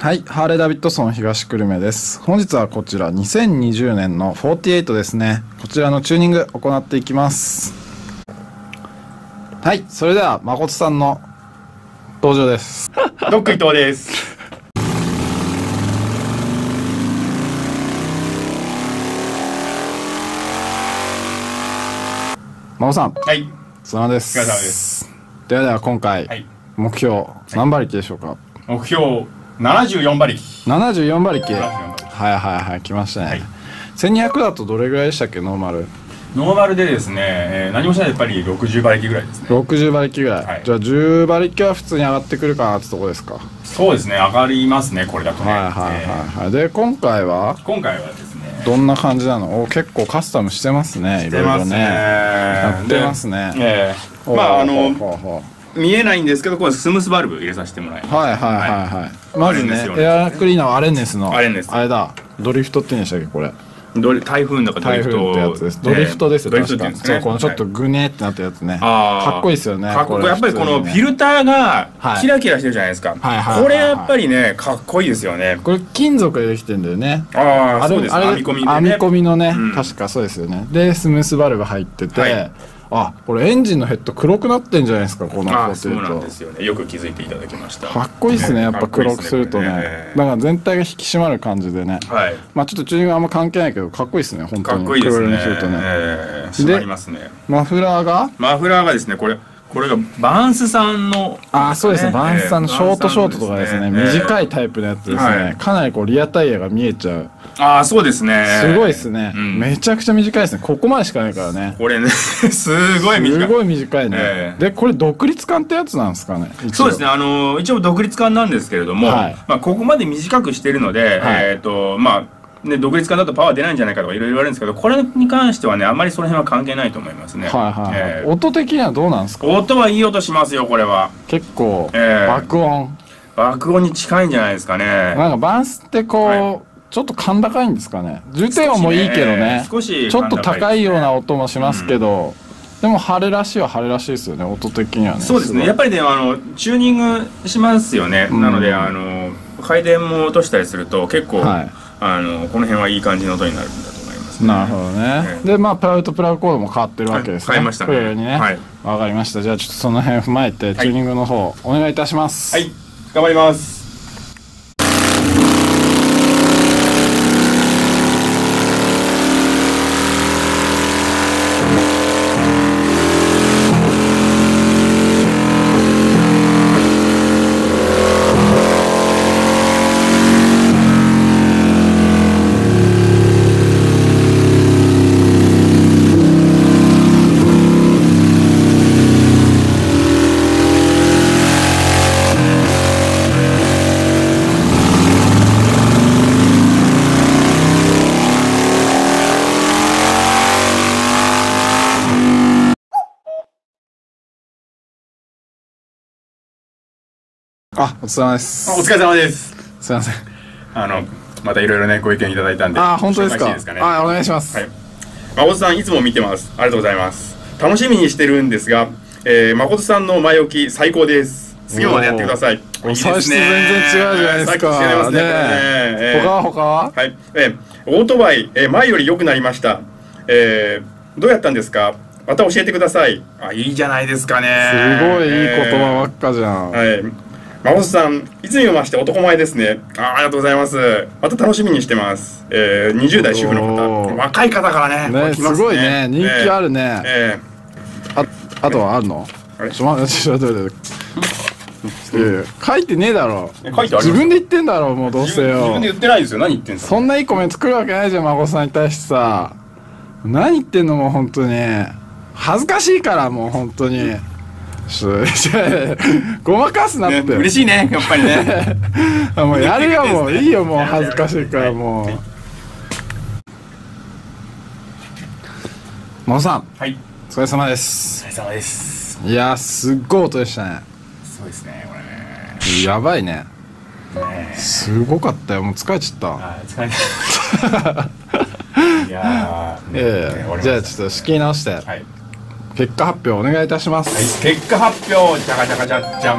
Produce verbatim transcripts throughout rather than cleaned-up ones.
はい、ハーレーダビッドソン東久留米です。本日はこちらにせんにじゅうねんのよんじゅうはちですね。こちらのチューニング行っていきます。はい、それでは誠さんの登場です。 ドック伊藤です。 誠さん、 はい、 お疲れ様です。 お疲れ様です。 ではでは今回、はい、目標何馬力でしょうか。はい、 目標ななじゅうよんばりき。 ななじゅうよんばりき。はいはいはい、来ましたね。はい、せんにひゃくだとどれぐらいでしたっけ、ノーマル。 ノーマルでですね、えー、何もしないでやっぱりろくじゅうばりきぐらいですね。 ろくじゅうばりきぐらい、はい、じゃあじゅうばりきは普通に上がってくるかなってとこですか。 そうですね、上がりますね、これだとね。 はいはいはいはい。で今回は今回はですね、 どんな感じなの。お、結構カスタムしてますね。いろいろね、やってますね。 えー、まああの見えないんですけど、これスムースバルブ入れさせてもらいます。 はいはいはいはい。まずね、エアクリーナーはアレンネスのアレンネス、 あれだ、ドリフトって言うんでしたっけこれ。 ドリ台風の中ドリフトってやつです。ドリフトですよ。 ドリフトって言うんですね。 そう、このちょっとグネってなったやつね。かっこいいですよね。 かっこいい。やっぱりこのフィルターがキラキラしてるじゃないですか。これやっぱりね、かっこいいですよね。 これ金属でできてんだよね。 ああ、そうです。編み込みでね。 編み込みのね、確かそうですよね。でスムースバルブ入ってて。あ、これエンジンのヘッド黒くなってんじゃないですか、このあ、そうなんですよね。よく気づいていただきました。 かっこいいですね、やっぱ黒くするとね。だから全体が引き締まる感じでね。はい。まあちょっとチューニングあんま関係ないけど、かっこいいですね、本当に。 かっこいいですね。 黒にするとね。 締まりますね。 マフラーが？ マフラーがですね、これ。これがバンスさんの、 ああ、そうですね、バンスさんのショートショートとかですね、短いタイプのやつですね。かなりこうリアタイヤが見えちゃう。 ああ、そうですね。 すごいですね。めちゃくちゃ短いですね。ここまでしかないからね。 これね、すごい短い。 すごい短いね。で、これ独立管ってやつなんですかね。 そうですね、あの一応独立管なんですけれども、まあここまで短くしてるので、えっとまあ。ね、独立管だとパワー出ないんじゃないかとかいろいろ言われるんですけど、これに関してはね、あんまりその辺は関係ないと思いますね。 はいはい、音的にはどうなんですか。 音はいい音しますよ、これは。 結構、えー、爆音爆音に近いんじゃないですかね。 なんかバンスってこう、はい、ちょっと甲高いんですかね。重低音もいいけどね、 少しちょっと高いような音もしますけど、うん、でも晴れらしいは晴れらしいですよね、音的にはね。 そうですね、やっぱりね、あのチューニングしますよね。うん、なのであの回電も落としたりすると結構、はい、あのこの辺はいい感じの音になるんだと思います、ね。 なるほどね。でまあプラグとプラグコードも変わってるわけですね。 変えましたね。 これにね。はい。わかりました。じゃあちょっとその辺踏まえてチューニングの方お願いいたします。 はい。頑張ります。 あ、お疲れ様です。 お疲れ様です。 すいません。 あのまたいろいろねご意見いただいたんで。 あ、本当ですか。ですかね。あ、お願いします。 はい。誠さんいつも見てます。ありがとうございます。楽しみにしてるんですが、えー、誠さんの前置き最高です。次までやってください。 最初全然違うじゃないですか。ね。他は他は？ はい。えー、オートバイ、えー、前より良くなりました。えー、どうやったんですか。また教えてください。あ、いいじゃないですかね。 すごいいい言葉ばっかじゃん。 はい。誠さん、いつにもまして男前ですね。あ、ありがとうございます。また楽しみにしてます。えー、にじゅう代主婦の方、若い方からね。 ね、すごいね、人気あるね。ええ。あ、あとはあるの？あれ、ちょっと待って、ちょっと待って。書いてねえだろ。自分で言ってんだろ、もうどうせよ。 自分で言ってないですよ。何言ってんすか。 そんないいコメント作るわけないじゃん、誠さんに対してさ。何言ってんの、もう本当に。恥ずかしいから、もう本当に。ごまかすなって、 ね、嬉しいね、やっぱりね。 もうやるよ、もういいよ、もう恥ずかしいからもう。真央さん、はい、お疲れ様です。 お疲れ様です。 いや、すっごい音でしたね。 そうですね、これね。 やばいね。すごかったよ、もう疲れちゃった。 あ、疲れた。いやー、 ええ、じゃあちょっと仕切り直して。はい。結果発表お願いいたします。 はい、結果発表、じゃかじゃかじゃじゃん。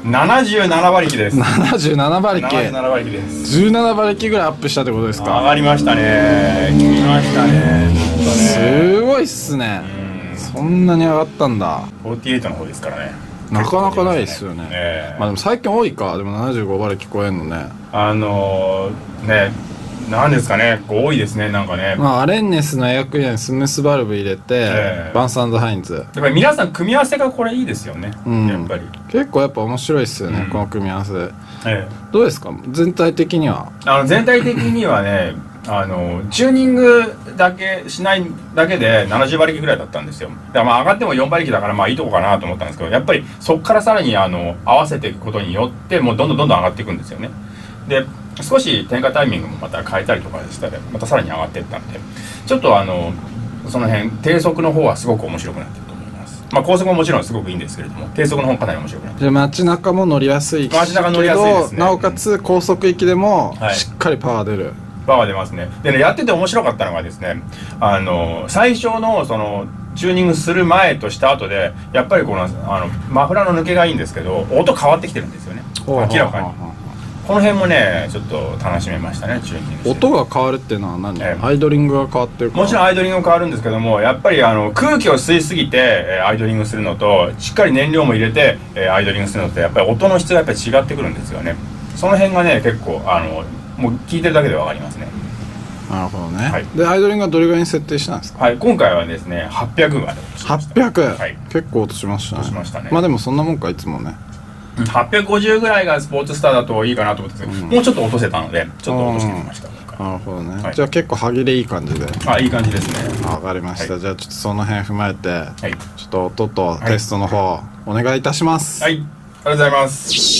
ななじゅうななばりきです。 ななじゅうななばりき。 ななじゅうななばりきです。 じゅうななばりきぐらいアップしたってことですか？ 上がりましたね。来ましたね。 すごいっすね。そんなに上がったんだ。 フォーティーエイトの方ですからね。 なかなかないですよね。 ねまあでも最近多いか。でもななじゅうごばり聞こえんのね。 あのー、ね、なんですかね、多いですね、なんかね。 まあアレンネスのエアクリアにスムースバルブ入れて、えー、バンス&ハインズ。 やっぱり皆さん組み合わせがこれいいですよね。うん、やっぱり。 結構やっぱ面白いですよね、うん、この組み合わせ。 ええ、 どうですか全体的には？ あの全体的にはね、あのチューニングだけしないだけでななじゅうばりきぐらいだったんですよ。だからまあ上がってもよんばりきだからまあいいとこかなと思ったんですけど、やっぱりそこからさらにあの合わせていくことによってもうどんどんどんどん上がっていくんですよね。で少し点火タイミングもまた変えたりとかしたらまたさらに上がっていったんで、ちょっとあのその辺低速の方はすごく面白くなってると思います。まあ高速ももちろんすごくいいんですけれども、低速の方かなり面白くなってる。 じゃあ街中も乗りやすい街中乗りやすいですね。 なおかつ高速域でもしっかりパワー出る、はい、 パワー出ますね。でね、やってて面白かったのがですね、あの最初のそのチューニングする前とした後でやっぱりこのあのマフラーの抜けがいいんですけど音変わってきてるんですよね、明らかに。この辺もねちょっと楽しめましたね、チューニング。 音が変わるっていうのは何、えー、アイドリングが変わってるか？ もちろんアイドリング変わるんですけども、やっぱりあの空気を吸いすぎて、えー、アイドリングするのとしっかり燃料も入れて、えー、アイドリングするのとやっぱり音の質がやっぱり違ってくるんですよね。その辺がね結構あのもう聞いてるだけで分かりますね。 なるほどね、はい、でアイドリングはどれぐらいに設定したんですか？ はい、今回はですねはっぴゃくまで落としました。はっぴゃく、 はい、結構落としましたね。 落としましたね。 まあでもそんなもんかいつもね。 はっぴゃくごじゅうぐらいがスポーツスターだといいかなと思ってたんですけど、うん、もうちょっと落とせたのでちょっと落としてみました。 なるほどね、はい、じゃあ結構歯切れいい感じで。 あ、いい感じですね。 わかりました、はい、じゃあちょっとその辺踏まえて、はい、ちょっと音とはい、 テストの方お願いいたします。 はい、ありがとうございます。